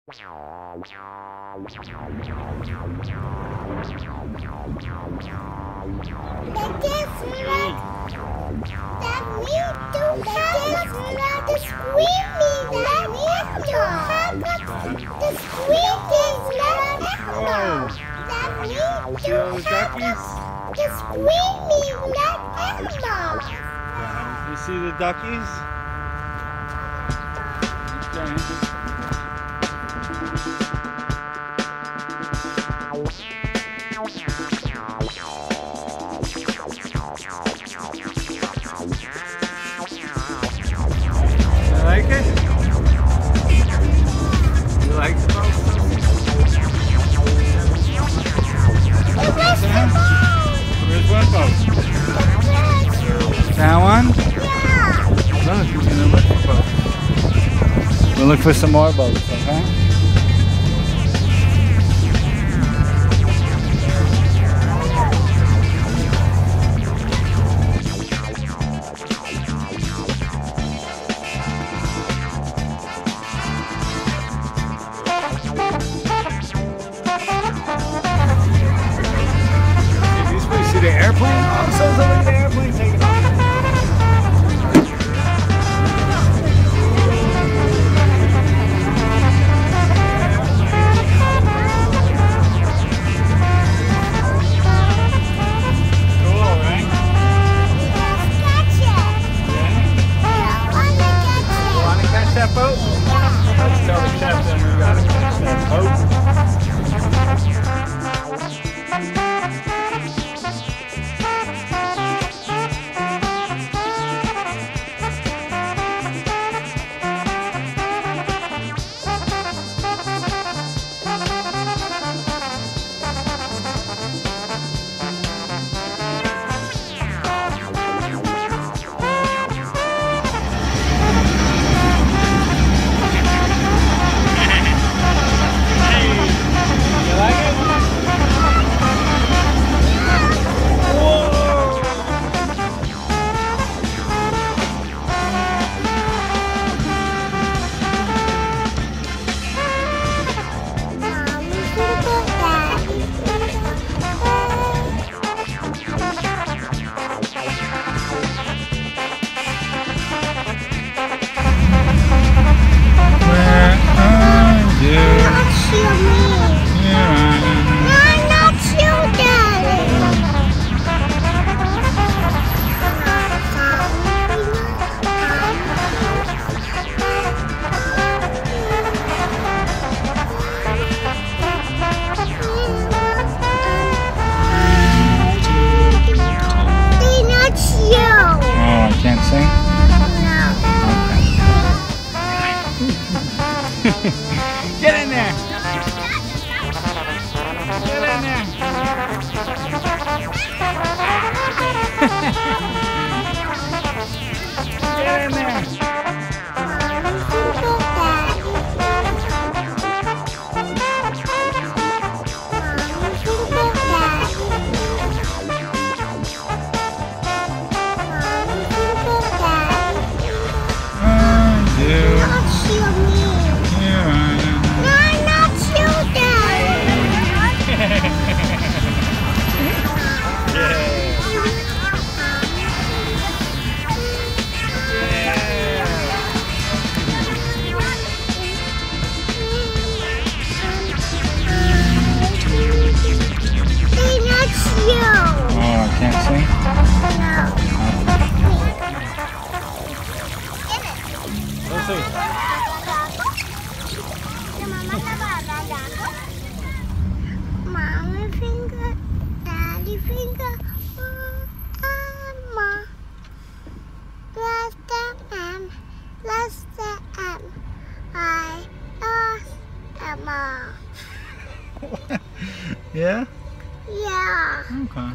You see the duckies? You like it? You like the boat? Where's one boat? That one? Yeah. Look, we're gonna look for boats. We'll look for some more boats, okay? See the airplane? Oh, so look at the airplane taking off. Cool, right? Catch it. I want to catch it. You want to catch that boat? Let's tell the captain we got to catch that boat. Can't sing? No. Okay. Get in there! Get in there! Get in there! Can't sing? No. Let's see. Mommy finger, daddy finger, Mama. Bless the M, bless the M. I lost Emma. Yeah? Yeah. Okay.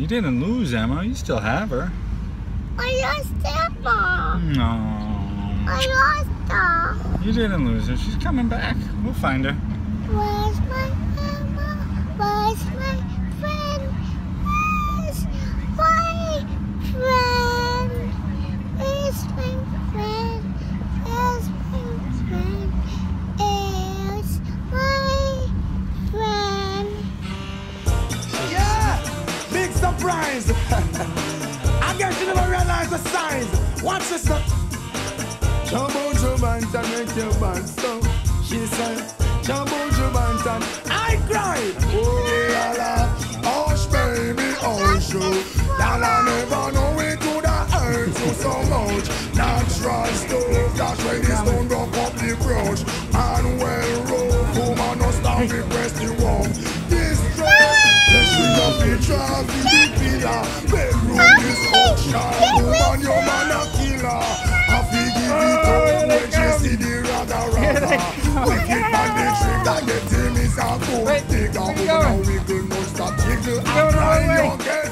You didn't lose Emma. You still have her. I lost Emma. No. I lost her. You didn't lose her. She's coming back. We'll find her. Where's my Emma? Where's my friend? Where's my friend? Where's my friend? Where's my friend? Where's my friend? Yeah! Big surprise! I guess you never realize the signs. Watch this now. Jump on your band and make your band so. She said, jump on your band and I cried. Oh la la, hush baby, hush you. Y'all never know it could have hurt you so much. Natural stuff, that's when the stone broke up the brush. And well rough, woman no stop the press the warm. This dress, let's bring up the traffic, the pillar. Bedroom is option, woman your man a killer. I figure it out when she see the ragga ragga. Wicked man the trick that get him is a good. Take a woman a wiggle, no stop jiggle. I cry young girl.